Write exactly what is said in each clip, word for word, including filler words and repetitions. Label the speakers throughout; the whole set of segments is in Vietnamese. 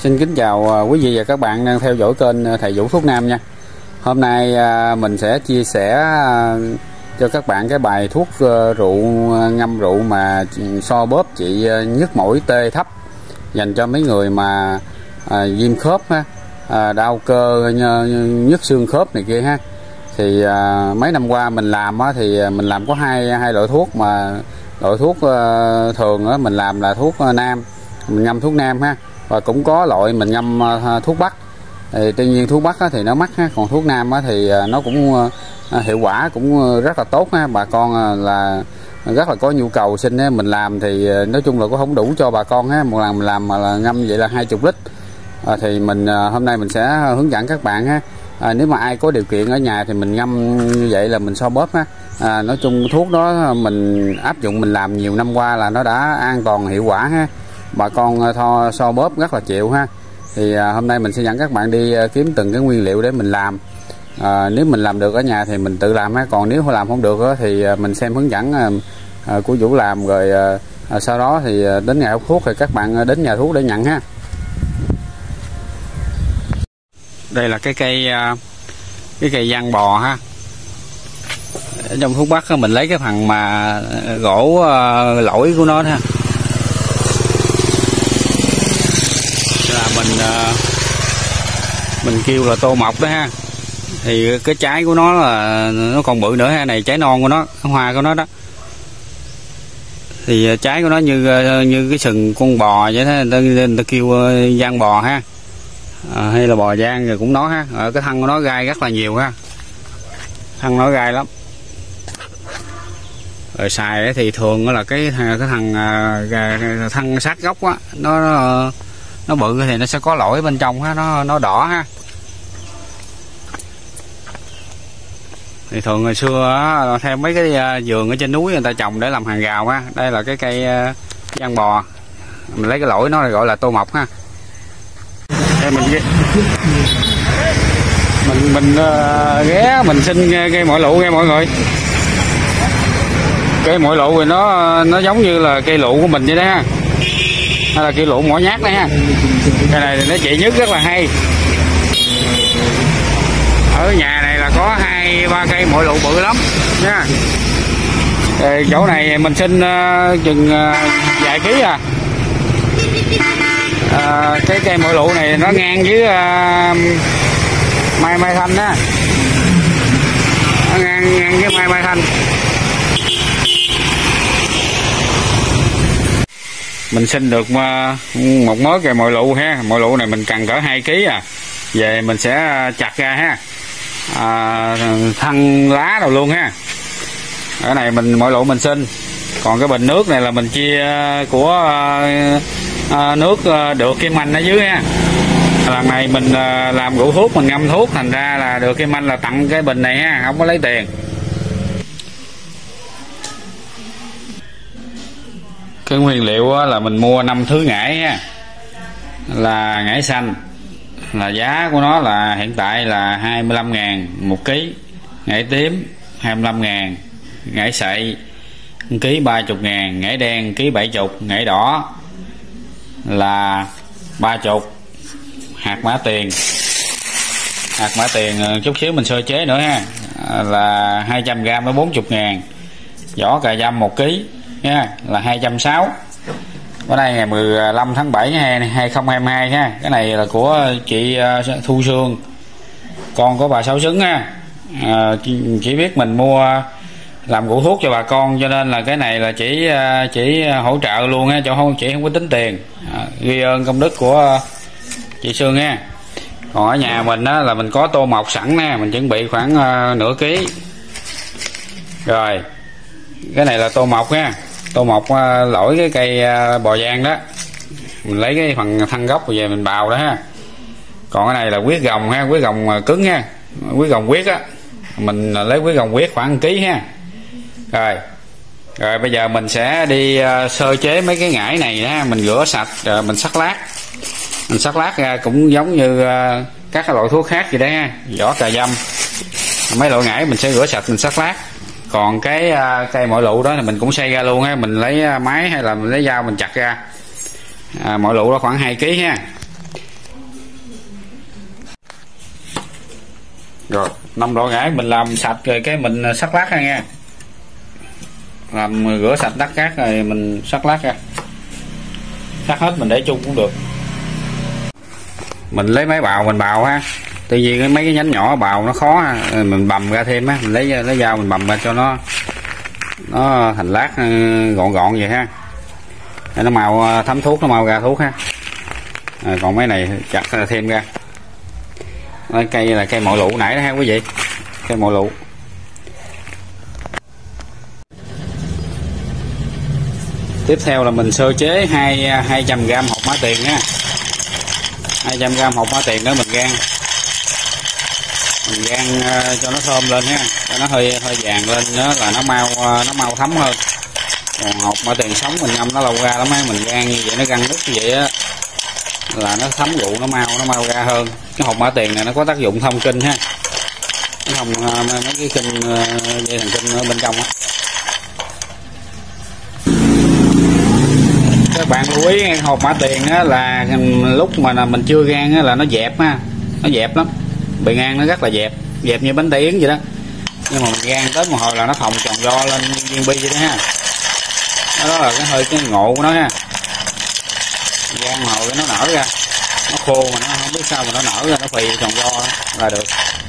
Speaker 1: Xin kính chào quý vị và các bạn đang theo dõi kênh Thầy Vũ Thuốc Nam nha. Hôm nay mình sẽ chia sẻ cho các bạn cái bài thuốc rượu ngâm rượu mà so bóp trị nhức mỏi tê thấp, dành cho mấy người mà à, viêm khớp ha, à, đau cơ, nhức xương khớp này kia ha. Thì à, mấy năm qua mình làm á, thì mình làm có hai hai loại thuốc, mà loại thuốc uh, thường á, mình làm là thuốc uh, nam, mình ngâm thuốc nam ha, và cũng có loại mình ngâm uh, thuốc bắc. Thì tuy nhiên thuốc bắc á, thì nó mắc ha, còn thuốc nam á, thì uh, nó cũng uh, hiệu quả cũng rất là tốt ha. Bà con uh, là rất là có nhu cầu xin á, mình làm thì uh, nói chung là cũng không đủ cho bà con ha. Một lần mình làm mà là ngâm vậy là hai mươi lít. Uh, thì mình uh, hôm nay mình sẽ hướng dẫn các bạn ha. À, nếu mà ai có điều kiện ở nhà thì mình ngâm như vậy là mình so bóp ha. À, nói chung thuốc đó mình áp dụng, mình làm nhiều năm qua là nó đã an toàn hiệu quả ha. Bà con tho so bóp rất là chịu ha. Thì à, hôm nay mình sẽ dẫn các bạn đi à, kiếm từng cái nguyên liệu để mình làm. À, nếu mình làm được ở nhà thì mình tự làm ha. Còn nếu làm không được đó, thì à, mình xem hướng dẫn à, à, của Vũ làm rồi à, à, sau đó thì à, đến ngày hút thuốc thì các bạn đến nhà thuốc để nhận ha. Đây là cái cây cái cây giang bò ha. Ở trong thuốc bắc mình lấy cái phần mà gỗ lỗi của nó ha, là mình mình kêu là tô mọc đó ha. Thì cái trái của nó là nó còn bự nữa ha, này trái non của nó, hoa của nó đó. Thì trái của nó như như cái sừng con bò vậy đó, người ta, người ta kêu giang bò ha. À, hay là bò giang rồi cũng nó ha. Ở cái thân của nó gai rất là nhiều ha, thân nó gai lắm. Rồi xài thì thường là cái cái thằng thân sát gốc á, nó nó bự thì nó sẽ có lỗi bên trong ha, nó nó đỏ ha. Thì thường ngày xưa á, theo mấy cái vườn ở trên núi người ta trồng để làm hàng rào ha. Đây là cái cây giang bò, mình lấy cái lỗi nó gọi là tô mọc ha. Đây mình mình mình uh, ghé mình xin cây mọi lụ nghe mọi người. Cây mọi lụ thì nó nó giống như là cây lụ của mình vậy đó ha, hay là cây lụ mỏ nhát đấy ha. Cây này thì nó trị nhức rất là hay. Ở nhà này là có hai ba cây mọi lụ bự lắm nha. Thì chỗ này mình xin uh, chừng uh, vài ký à. À, cái cây mọi lụ này nó ngang với uh, mai mai thanh á, nó ngang ngang với mai mai thanh. Mình xin được uh, một mớ cây mọi lụ ha. Mọi lụ này mình cần cỡ hai ký à. Về mình sẽ chặt ra ha, à, thân lá đâu luôn ha. Ở này mình mọi lụ mình xin. Còn cái bình nước này là mình chia của uh, À, nước uh, được Kim Anh ở dưới ha. Lần này mình uh, làm rượu thuốc, mình ngâm thuốc, thành ra là được Kim Anh là tặng cái bình này ha, không có lấy tiền. Cái nguyên liệu là mình mua năm thứ ngải ha. Là ngải xanh, là giá của nó là hiện tại là hai mươi lăm ngàn một ký. Ngải tím hai mươi lăm ngàn, ngải sậy ký ba mươi ngàn, ngải đen ký bảy mươi, ngải đỏ là ba mươi, hạt mã tiền hạt mã tiền chút xíu mình sơ chế nữa ha, là hai trăm gam với bốn mươi ngàn. Vỏ cà dăm một ký nha, là hai trăm sáu mươi. Bữa nay ngày mười lăm tháng bảy hai không hai hai ha. Cái này là của chị Thu Sương, con của bà Sáu Sứng ha. À, chỉ biết mình mua làm rượu thuốc cho bà con, cho nên là cái này là chỉ chỉ hỗ trợ luôn ha, cho không chỉ không có tính tiền. À, ghi ơn công đức của chị Sương nha. Còn ở nhà mình á, là mình có tô mọc sẵn nè, mình chuẩn bị khoảng uh, nửa ký. Rồi cái này là tô mọc nha. Tô mọc uh, lỗi cái cây uh, bò giang đó, mình lấy cái phần thân gốc về mình bào đó ha. Còn cái này là huyết gồng ha, huyết gồng cứng ha, huyết gồng huyết á, mình lấy huyết gồng huyết khoảng một ký ha. Rồi rồi bây giờ mình sẽ đi uh, sơ chế mấy cái ngải này ha. Mình rửa sạch rồi mình sắc lát. Mình sắc lát ra cũng giống như uh, các cái loại thuốc khác vậy đấy ha. Vỏ cà dăm, mấy loại ngải mình sẽ rửa sạch mình sắc lát. Còn cái uh, cây mọi lụ đó thì mình cũng xay ra luôn ha. Mình lấy uh, máy hay là mình lấy dao mình chặt ra. À, mọi lụ đó khoảng hai ký ha. Rồi năm lọ ngải mình làm sạch rồi cái mình sắc lát ra nha, làm rửa sạch đắt cát rồi mình sắc lát ra, sắc hết mình để chung cũng được. Mình lấy máy bào mình bào ha, tự nhiên cái mấy cái nhánh nhỏ bào nó khó ha, mình bầm ra thêm á, mình lấy lấy dao mình bầm ra cho nó nó thành lát gọn gọn vậy ha, để nó màu thấm thuốc, nó màu ra thuốc ha. À, còn mấy này chặt thêm ra. Đây, cây là cây mội lụ nãy đó ha quý vị, cây mội lụ. Tiếp theo là mình sơ chế hai hai trăm gam hột mã tiền nha, hai trăm gam hột mã tiền đó mình rang, mình rang cho nó thơm lên ha, cho nó hơi hơi vàng lên đó là nó mau nó mau thấm hơn. Còn hột mã tiền sống mình ngâm nó lâu ra lắm á, mình rang như vậy nó răng nứt như vậy á là nó thấm rượu nó mau nó mau ra hơn. Cái hột mã tiền này nó có tác dụng thông kinh ha, nó thông mấy cái kinh dây thần kinh ở bên trong á. Các bạn lưu ý hột mã tiền á là lúc mà mình chưa rang á là nó dẹp ha, nó dẹp lắm, bề ngang nó rất là dẹp, dẹp như bánh tay yến vậy đó. Nhưng mà mình rang tới một hồi là nó phồng tròn do lên viên bi vậy đó ha. Đó là cái hơi cái ngộ của nó ha. Rang hồi nó nở ra, nó khô mà nó không biết sao mà nó nở ra, nó phì tròn do là được.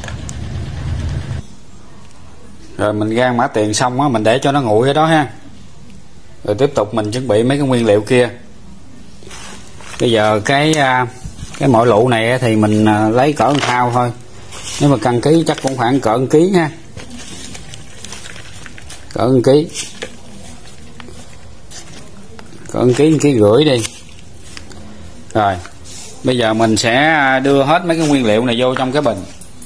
Speaker 1: Rồi mình rang mã tiền xong á, mình để cho nó nguội ở đó ha. Rồi tiếp tục mình chuẩn bị mấy cái nguyên liệu kia. Bây giờ cái cái mội lụ này thì mình lấy cỡ thao thôi. Nếu mà cân ký chắc cũng khoảng cỡ một ký ha, cỡ một ký, cỡ một ký, một ký rưỡi đi. Rồi bây giờ mình sẽ đưa hết mấy cái nguyên liệu này vô trong cái bình.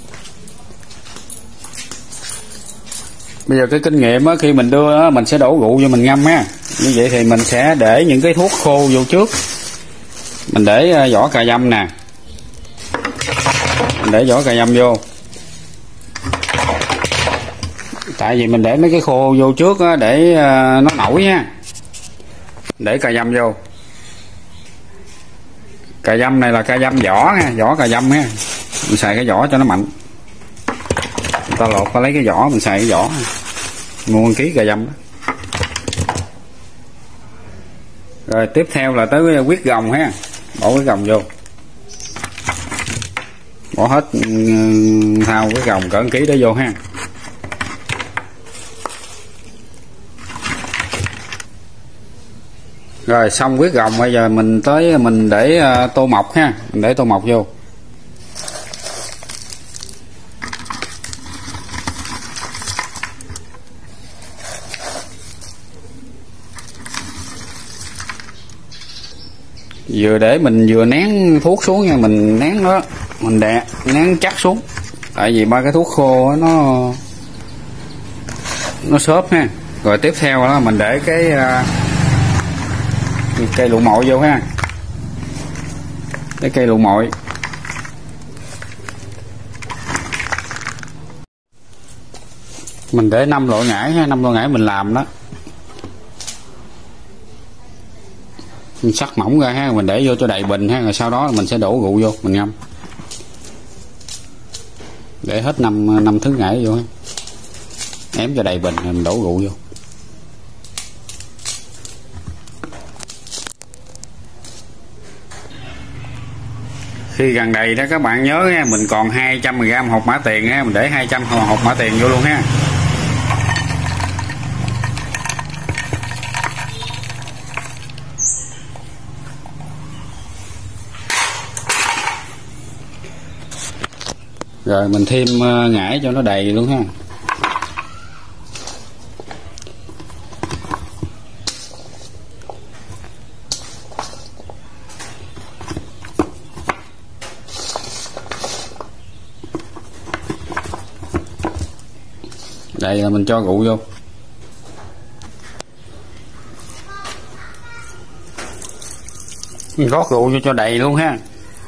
Speaker 1: Bây giờ cái kinh nghiệm á, khi mình đưa á, mình sẽ đổ rượu vô mình ngâm á. Như vậy thì mình sẽ để những cái thuốc khô vô trước. Mình để vỏ cà dăm nè, mình để vỏ cà dăm vô. Tại vì mình để mấy cái khô vô trước á, để nó nổi nha. Để cà dăm vô. Cà dăm này là cà dăm vỏ ha, vỏ cà dăm ha. Mình xài cái vỏ cho nó mạnh. Người ta lột ta lấy cái vỏ, mình xài cái vỏ. Mua một ký cà dăm đó. Rồi tiếp theo là tới cái huyết gồng ha. Bỏ cái gồng vô. Bỏ hết thao cái gồng cỡ một ký đó vô ha. Rồi xong huyết gồng, bây giờ mình tới mình để tô mọc ha, mình để tô mọc vô. Vừa để mình vừa nén thuốc xuống nha, mình nén nó, mình đè nén chắc xuống. Tại vì ba cái thuốc khô đó, nó nó xốp ha. Rồi tiếp theo đó mình để cái cây lụ mội vô ha, cái cây lụ mội. Mình để năm loại ngải ha, năm loại ngải mình làm đó. Mình sắc mỏng ra ha, mình để vô cho đầy bình ha, rồi sau đó mình sẽ đổ rượu vô mình ngâm. Để hết năm năm thứ ngải vô ha. Ém cho đầy bình rồi mình đổ rượu vô. Khi gần đầy đó các bạn nhớ nha, mình còn hai trăm gam hột mã tiền ha, mình để hai trăm hột mã tiền vô luôn ha. Rồi mình thêm ngải cho nó đầy luôn ha. Đây là mình cho rượu vô. Mình rót rượu vô cho đầy luôn ha.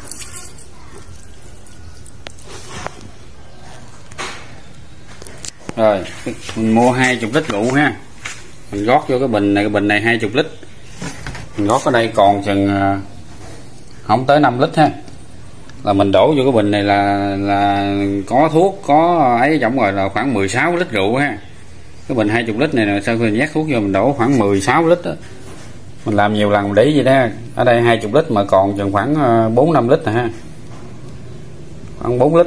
Speaker 1: Rồi mình mua hai chục lít rượu ha, mình rót vô cái bình này, cái bình này hai chục lít, mình rót ở đây còn chừng không tới năm lít ha. là mình đổ vô cái bình này là là có thuốc có ấy trong rồi, là khoảng mười sáu lít rượu ha. Cái bình hai mươi lít này nè, sau khi mình nhét thuốc vô mình đổ khoảng mười sáu lít đó. Mình làm nhiều lần mình để vậy đó. Ở đây hai mươi lít mà còn chừng khoảng bốn năm lít nè ha, khoảng bốn lít.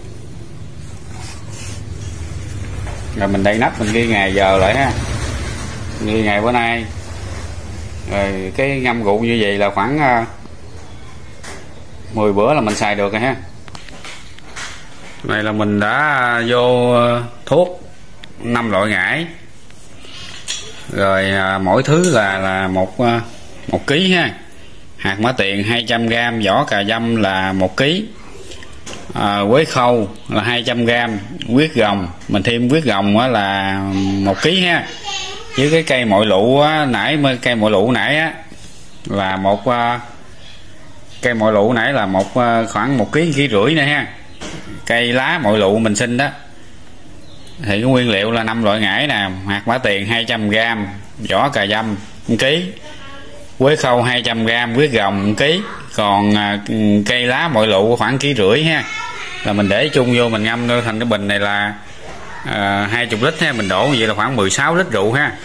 Speaker 1: Rồi mình đậy nắp, mình ghi ngày giờ lại ha, ghi ngày bữa nay. Rồi cái ngâm rượu như vậy là khoảng mười bữa là mình xài được rồi ha. Này là mình đã vô thuốc năm loại ngải. Rồi mỗi thứ là là một một ký ha. Hạt mã tiền hai trăm gam, vỏ cà dăm là một ký, à, quế khâu là hai trăm gam, huyết gồng mình thêm huyết gồng á là một ký ha. Với cái cây mọi lụ á, nãy cây mọi lụ nãy á là một uh, cây mọi lụ nãy là một uh, khoảng một ký ký rưỡi nữa ha. Cây lá mọi lụ mình xin đó thì cái nguyên liệu là năm loại ngải nè: hạt mã tiền hai trăm gam, vỏ cà dăm một ký, quế khâu hai trăm gam, huyết gồng một ký, còn uh, cây lá mọi lụ khoảng ký rưỡi ha. Là mình để chung vô mình ngâm vô thành cái bình này là uh, hai mươi lít ha. Mình đổ như vậy là khoảng mười sáu lít rượu ha.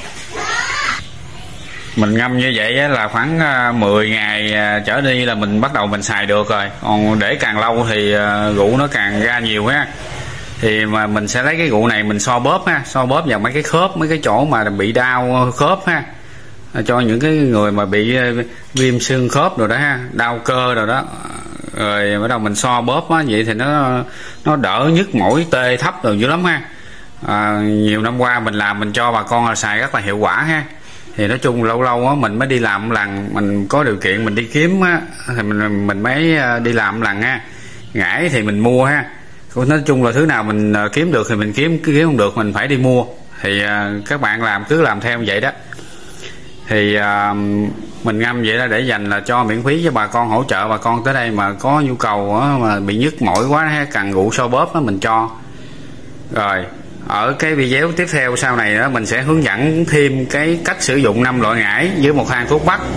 Speaker 1: Mình ngâm như vậy là khoảng mười ngày trở đi là mình bắt đầu mình xài được rồi. Còn để càng lâu thì rượu nó càng ra nhiều ha. Thì mà mình sẽ lấy cái rượu này mình so bóp ha, so bóp vào mấy cái khớp, mấy cái chỗ mà bị đau khớp ha, cho những cái người mà bị viêm xương khớp rồi đó ha, đau cơ rồi đó. Rồi bắt đầu mình so bóp á, vậy thì nó nó đỡ nhức mỏi tê thấp rồi dữ lắm ha. À, nhiều năm qua mình làm mình cho bà con là xài rất là hiệu quả ha. Thì nói chung lâu lâu á mình mới đi làm một lần, mình có điều kiện mình đi kiếm á thì mình mình mới đi làm một lần ha. Ngải thì mình mua ha. Nói chung là thứ nào mình kiếm được thì mình kiếm, kiếm không được mình phải đi mua. Thì các bạn làm cứ làm theo vậy đó. Thì mình ngâm vậy đó để dành là cho miễn phí cho bà con, hỗ trợ bà con tới đây mà có nhu cầu á, mà bị nhức mỏi quá ha, cần rượu so bóp đó mình cho. Rồi ở cái video tiếp theo sau này đó mình sẽ hướng dẫn thêm cái cách sử dụng năm loại ngải với một thang thuốc bắc.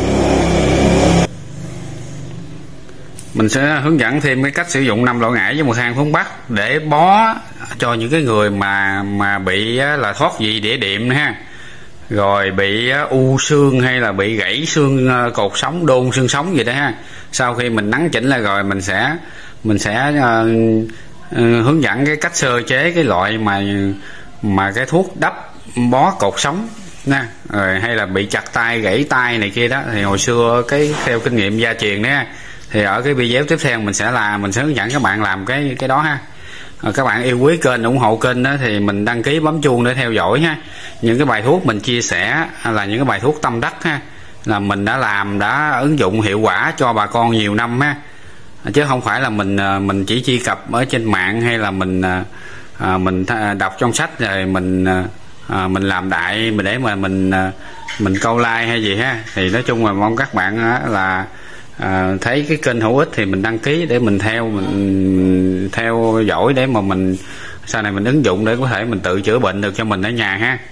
Speaker 1: Mình sẽ hướng dẫn thêm cái cách sử dụng năm loại ngải với một thang thuốc bắc để bó cho những cái người mà mà bị là thoát vị đĩa đệm ha, rồi bị u xương hay là bị gãy xương cột sống, đôn xương sống gì đó ha. Sau khi mình nắn chỉnh lại rồi mình sẽ mình sẽ uh, uh, hướng dẫn cái cách sơ chế cái loại mà mà cái thuốc đắp bó cột sống nha. Rồi hay là bị chặt tay, gãy tay này kia đó, thì hồi xưa cái theo kinh nghiệm gia truyền đó, thì ở cái video tiếp theo mình sẽ là mình sẽ hướng dẫn các bạn làm cái cái đó ha. À, các bạn yêu quý kênh, ủng hộ kênh đó thì mình đăng ký bấm chuông để theo dõi ha. Những cái bài thuốc mình chia sẻ là những cái bài thuốc tâm đắc ha, là mình đã làm, đã ứng dụng hiệu quả cho bà con nhiều năm ha, chứ không phải là mình mình chỉ truy cập ở trên mạng hay là mình à, mình đọc trong sách rồi mình à, mình làm đại để mà mình mình câu like hay gì ha. Thì nói chung là mong các bạn là À, thấy cái kênh hữu ích thì mình đăng ký để mình theo mình, mình theo dõi để mà mình sau này mình ứng dụng để có thể mình tự chữa bệnh được cho mình ở nhà ha.